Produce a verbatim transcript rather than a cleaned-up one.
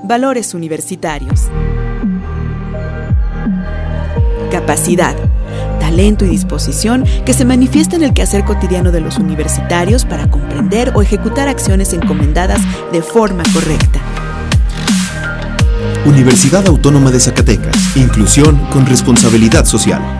Valores universitarios. Capacidad, talento y disposición que se manifiesta en el quehacer cotidiano de los universitarios para comprender o ejecutar acciones encomendadas de forma correcta. Universidad Autónoma de Zacatecas. Inclusión con responsabilidad social.